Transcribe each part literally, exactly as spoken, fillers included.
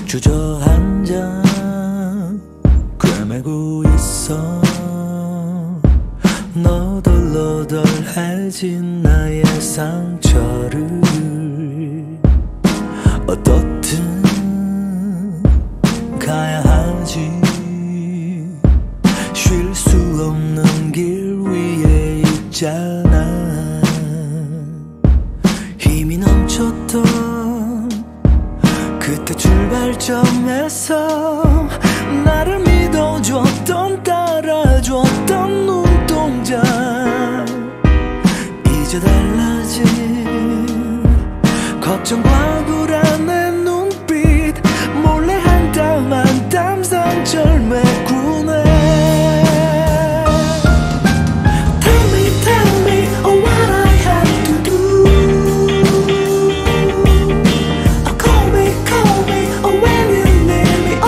주저앉아 꿰매고 있어 너덜너덜해진 나의 상처를 어떻든 가야 하지. 쉴 수 없는 길 위에 있잖아. 힘이 넘쳤던 그때 출발점에서 나를 믿어줬던 따라줬던 눈동자 이제 달라진 걱정과 불안의 눈빛 몰래 한 땀 한 땀 상처를 메꾸네. Tell me, tell me oh, what I have to do. Oh, call me, call me oh, when you need me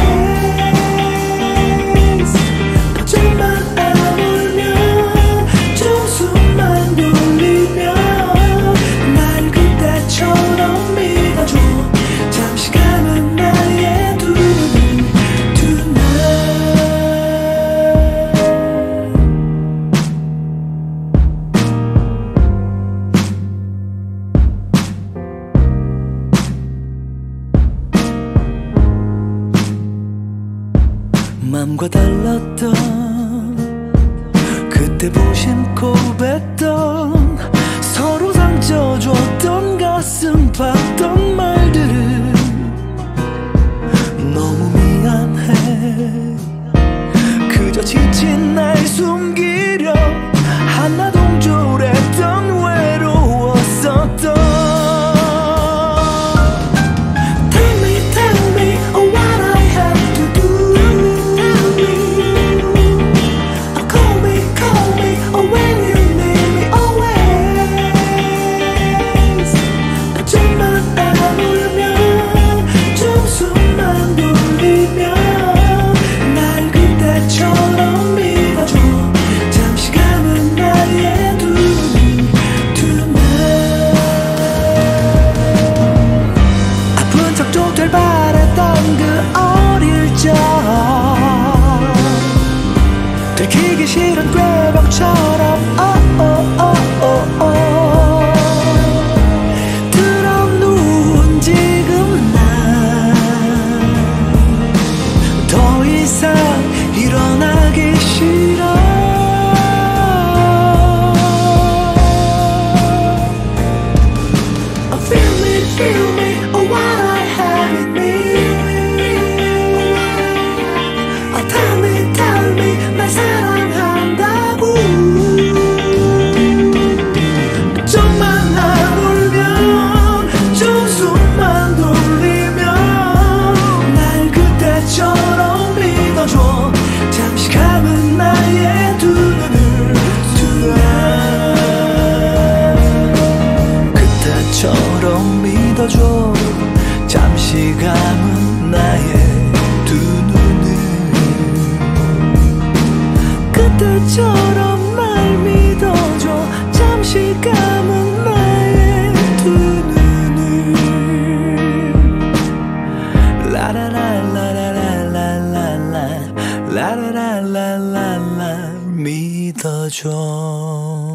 always. 어쩌면 아물면 좀 숨만 돌리면 날 그때처럼 믿어줘. 잠시 감은 나의 두 눈을 맘과 달랐던 그때 무심코 뱉던 서로 상처 줬던 가슴 팠던 말들은 너무 미안해. 그저 지친 날 숨기려 하나 동조했던 외로웠었던. Tell me, tell me oh, what I have to do. Oh, call me, call me oh, when you need me always. 어쩌면 아물면 좀 숨만 돌리면 날 그때처럼 믿어줘. 잠시 감은 나의 두 눈 tonight. 아픈 척 좀 될 바랬던 그 어릴 적 들키기 싫은 꾀병처럼 oh, oh, oh, oh, oh. 들어누운 지금 난 더 이상 일어나기 싫어. Oh, feel me, feel me oh, what I have in me. Oh, tell me, tell me 날 사랑한다고. 좀만 아물면 좀 숨만 돌리면 날 그때처럼 믿어줘. 잠시 감은 나의 두 눈을 tonight. 그때처럼 믿어줘. 잠시 감은 나의 두 눈을. 그때처럼 날 믿어줘. 잠시 감은 나의 두 눈을. 라라라라라라라라 라라라라라라 믿어줘.